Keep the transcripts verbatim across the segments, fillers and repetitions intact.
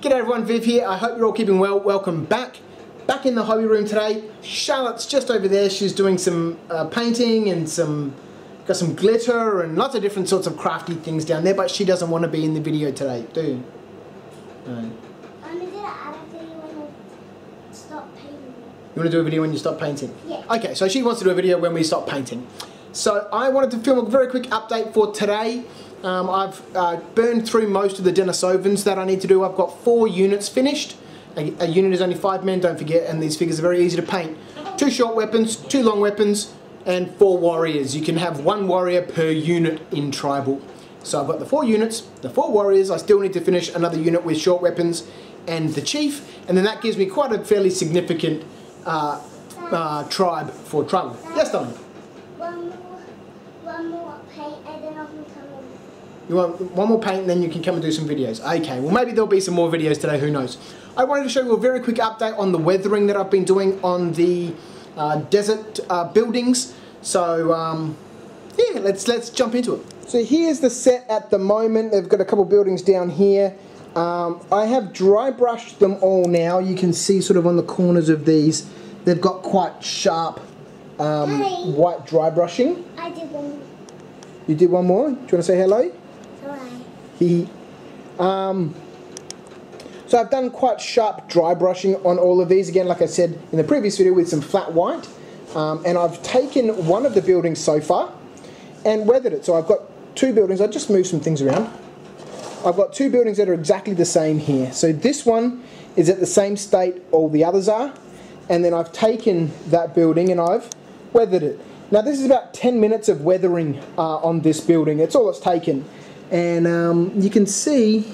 G'day everyone, Viv here. I hope you're all keeping well. Welcome back. Back in the hobby room today. Charlotte's just over there. She's doing some uh, painting and some, got some glitter and lots of different sorts of crafty things down there, but she doesn't want to be in the video today, do you? No. I'm going to add a video when I stop painting. You want to do a video when you stop painting? Yeah. Okay, so she wants to do a video when we stop painting. So I wanted to film a very quick update for today. Um, I've uh, burned through most of the Denisovans that I need to do. I've got four units finished. A, a unit is only five men, don't forget, and these figures are very easy to paint. Two short weapons, two long weapons, and four warriors. You can have one warrior per unit in Tribal. So I've got the four units, the four warriors. I still need to finish another unit with short weapons and the chief, and then that gives me quite a fairly significant uh, uh, tribe for Tribal. Yes, darling? One more, one more paint and then I can come in. You want one more paint and then you can come and do some videos. Okay, well maybe there'll be some more videos today, who knows. I wanted to show you a very quick update on the weathering that I've been doing on the uh, desert uh, buildings. So um, yeah, let's, let's jump into it. So here's the set at the moment. They've got a couple buildings down here. Um, I have dry brushed them all now. You can see sort of on the corners of these, they've got quite sharp um, Hey. white dry brushing. I did one. You did one more? Do you want to say hello? Alright. He, um, so I've done quite sharp dry brushing on all of these, again like I said in the previous video, with some flat white, um, and I've taken one of the buildings so far and weathered it. So I've got two buildings. I just moved some things around. I've got two buildings that are exactly the same here. So this one is at the same state all the others are, and then I've taken that building and I've weathered it. Now this is about ten minutes of weathering uh, on this building. It's all it's taken. And um, you can see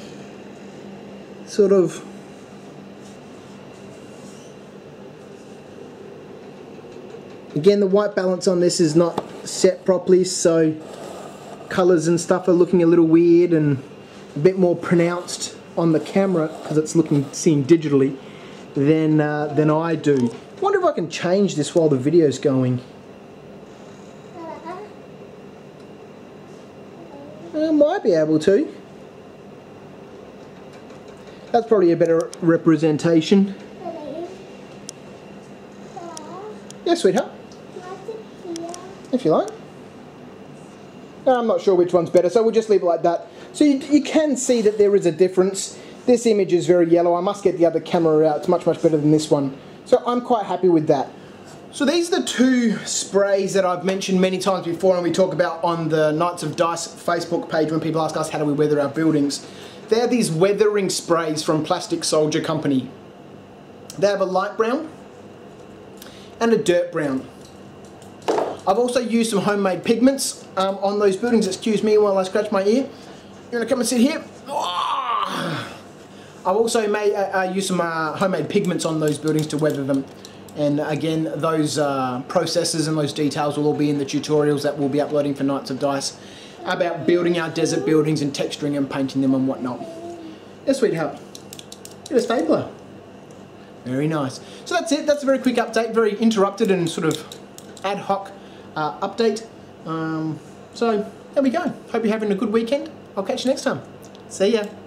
sort of again the white balance on this is not set properly, so colours and stuff are looking a little weird and a bit more pronounced on the camera because it's looking seen digitally than, uh, than I do. I wonder if I can change this while the video's going. I might be able to. That's probably a better representation. Yeah, sweetheart. If you like. No, I'm not sure which one's better, so we'll just leave it like that. So you, you can see that there is a difference. This image is very yellow. I must get the other camera out. It's much, much better than this one. So I'm quite happy with that. So these are the two sprays that I've mentioned many times before and we talk about on the Knights of Dice Facebook page when people ask us how do we weather our buildings. They're these weathering sprays from Plastic Soldier Company. They have a light brown and a dirt brown. I've also used some homemade pigments um, on those buildings. Excuse me while I scratch my ear. You want to come and sit here? Oh! I've also made, uh, uh, used some uh, homemade pigments on those buildings to weather them. And again, those uh, processes and those details will all be in the tutorials that we'll be uploading for Knights of Dice about building our desert buildings and texturing and painting them and whatnot. Yeah, sweetheart. Get a stapler. Very nice. So that's it. That's a very quick update, very interrupted and sort of ad hoc uh, update. Um, so there we go. Hope you're having a good weekend. I'll catch you next time. See ya.